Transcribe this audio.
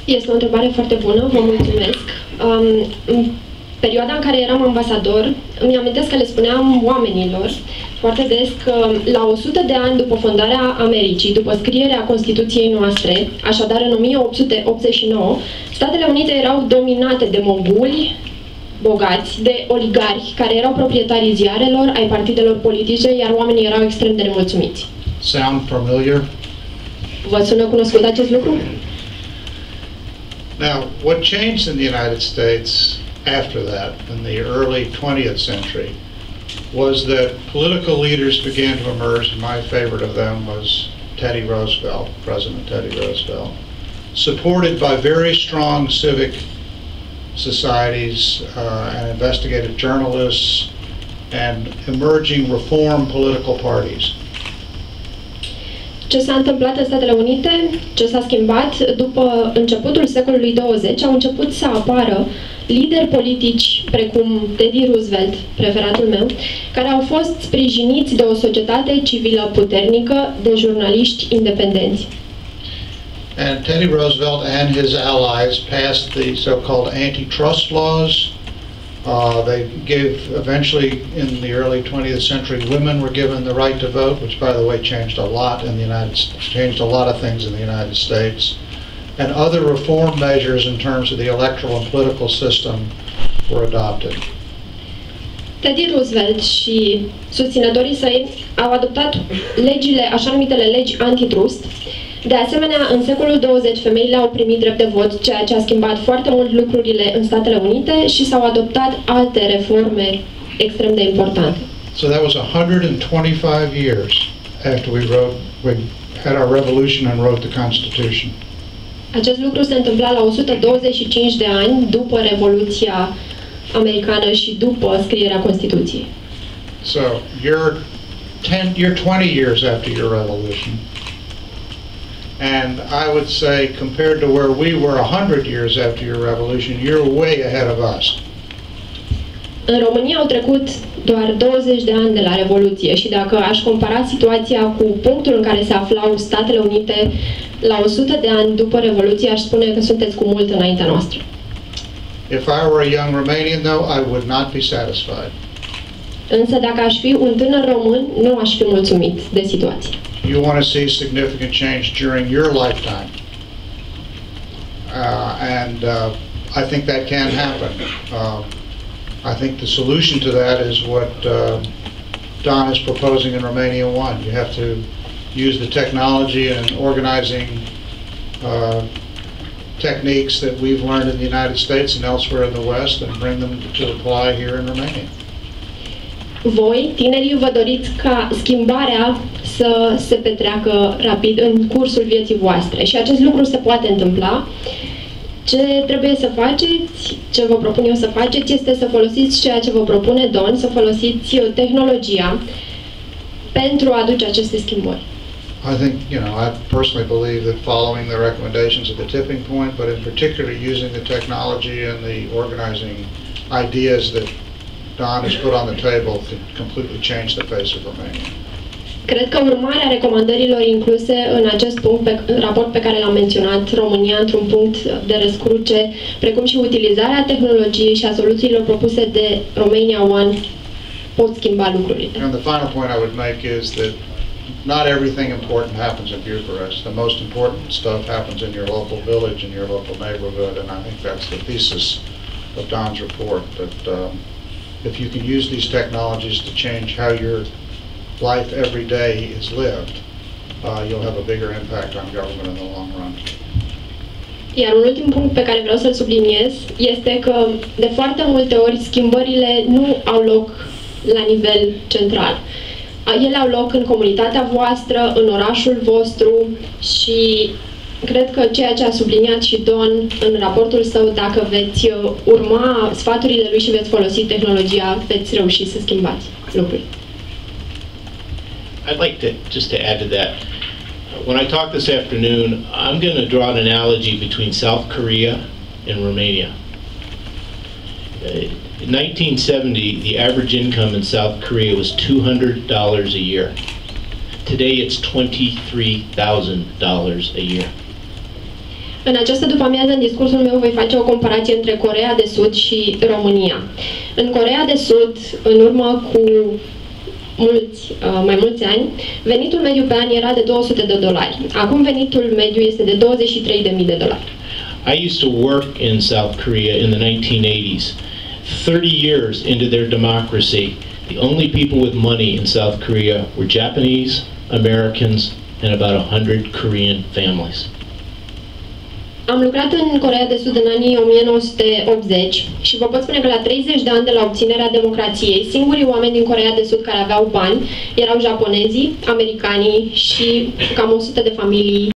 Este o întrebare foarte bună, vă mulțumesc. În perioada în care eram ambasador, îmi amintesc că le spuneam oamenilor foarte des că la 100 de ani după fondarea Americii, după scrierea Constituției noastre, așadar în 1889, Statele Unite erau dominate de moguli bogați, de oligarhi care erau proprietarii ziarelor, ai partidelor politice, iar oamenii erau extrem de nemulțumiți. Sound familiar? Vă sună cunoscut acest lucru? Now, what changed in the United States after that, in the early 20th century, was that political leaders began to emerge, and my favorite of them was Teddy Roosevelt, President Teddy Roosevelt, supported by very strong civic societies and investigative journalists and emerging reform political parties. Ce s-a întâmplat în Statele Unite, ce s-a schimbat după începutul secolului 20, au început să apară lideri politici precum Teddy Roosevelt, preferatul meu, care au fost sprijiniți de o societate civilă puternică, de jurnaliști independenți. And Teddy Roosevelt and his allies passed the so-called antitrust laws. They gave, eventually in the early 20th century, women were given the right to vote, which by the way changed a lot in the changed a lot of things in the United States. And other reform measures in terms of the electoral and political system were adopted. Teddy Roosevelt și susținătorii săi au adoptat legile, așa numitele legi antitrust. De asemenea, în secolul 20, femeile au primit drept de vot, ceea ce a schimbat foarte mult lucrurile în Statele Unite și s-au adoptat alte reforme extrem de importante. So that was 125 years after we had our revolution and wrote the Constitution. Acest lucru se întâmpla la 125 de ani după Revoluția Americană și după scrierea Constituției. So you're 20 years after your revolution. And I would say, compared to where we were 100 years after your revolution, you're way ahead of us. În România au trecut doar 20 de ani de la Revoluție și dacă aș compara situația cu punctul în care se aflau Statele Unite la 100 de ani după Revoluție, aș spune că sunteți cu mult înaintea noastră. If I were a young Romanian, though, I would not be satisfied. Însă dacă aș fi un tânăr român, nu aș fi mulțumit de situație. You want to see significant change during your lifetime. I think that can happen. I think the solution to that is what Don is proposing in Romania 1. You have to use the technology and organizing techniques that we've learned in the United States and elsewhere in the West and bring them to apply here in Romania. Voi, tinerii, vă doriți ca schimbarea să se petreacă rapid în cursul vieții voastre și acest lucru se poate întâmpla. Ce trebuie să faceți, ce vă propun eu să faceți, este să folosiți ceea ce vă propune Don, să folosiți tehnologia pentru a aduce aceste schimbări. I think, I personally believe that following the recommendations of the tipping point, but in particular using the technology and the organizing ideas that Don has put on the table could completely change the face of Romania. Cred că urmarea recomandărilor incluse în acest raport pe care l-am menționat, România într-un punct de răscruce, precum și utilizarea tehnologiei și a soluțiilor propuse de Romania One, pot schimba lucrurile. And the final point I would make is that not everything important happens in Bucharest. The most important stuff happens in your local village, in your local neighborhood, and I think that's the thesis of Don's report, that if you can use these technologies to change how your life every day is lived, you'll have a bigger impact on government in the long run. Iar un ultim punct pe care vreau să-l subliniez este că de foarte multe ori schimbările nu au loc la nivel central. Ele au loc în comunitatea voastră, în orașul vostru și cred că ceea ce a subliniat și Don în raportul său, dacă veți urma sfaturile lui și veți folosi tehnologia, veți reuși să schimbați lucrurile. I'd like to just to add to that. When I talk this afternoon, I'm going to draw an analogy between South Korea and Romania. In 1970, the average income in South Korea was $200 a year. Today it's $23,000 a year. În această după-amiază, în discursul meu, voi face o comparație între Coreea de Sud și România. În Coreea de Sud, în urmă cu mai mulți ani, venitul mediu pe an era de $200. Acum venitul mediu este de $23.000. I used to work in South Korea in the 1980s. 30 years into their democracy, the only people with money in South Korea were Japanese, Americans, and about 100 Korean families. Am lucrat în Coreea de Sud în anii 1980 și vă pot spune că la 30 de ani de la obținerea democrației, singurii oameni din Coreea de Sud care aveau bani erau japonezii, americanii și cam 100 de familii